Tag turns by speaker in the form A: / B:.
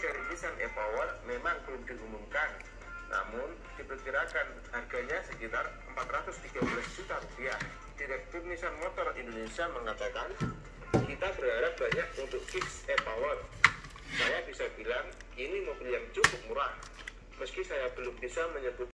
A: seri Nissan e-Power memang belum diumumkan, namun diperkirakan harganya sekitar 413 juta rupiah. Direktur Nissan Motor Indonesia mengatakan, kita berharap banyak untuk Kicks e-Power. Saya bisa bilang ini mobil yang cukup murah, meski saya belum bisa menyebut